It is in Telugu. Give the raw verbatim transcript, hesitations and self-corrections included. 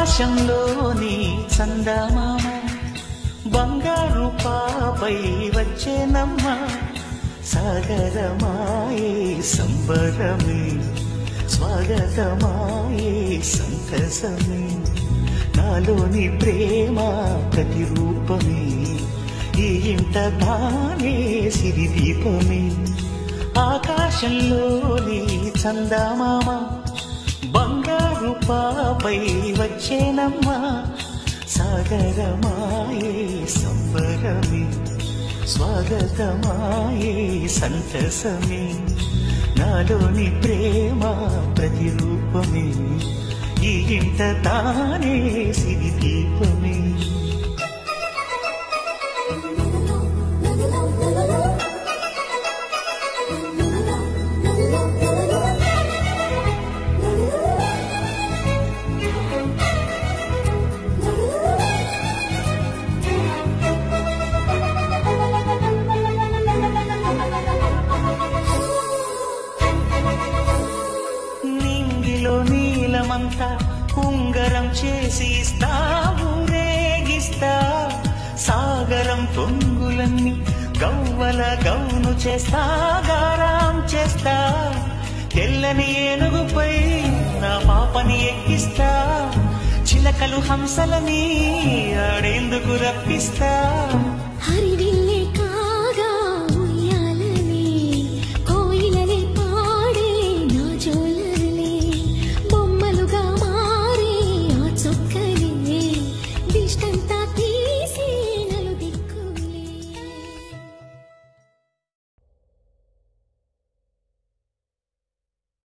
ఆకాశంలోని చందమామ బంగారు పాపై వచ్చేనమ్మ సాగరమాయే సంబరమే స్వాగతమాయే సంతసమే నాలోని ప్రేమ ప్రతిరూపమే ఈ ఇంట తానే సిరిదీపమే ఆకాశంలోని చందమామ బంగారు పాపై వచ్చేనమ్మ సాగరమాయే సంబరమే స్వాగతమాయే సంతసమే నాలోని ప్రేమ ప్రతిరూపమే ఈ ఇంట తానే సిరిదీపమే నీలమంతా ఉంగరం చేసి ఇస్తా ఊరేగిస్తా సాగరం పొంగులన్నీ గవ్వల గౌను చేస్తా గారాం చేస్తా తెల్లని ఏనుగుపై నా పాపని ఎక్కిస్తా చిలకలు హంసలని ఆడేందుకు రప్పిస్తా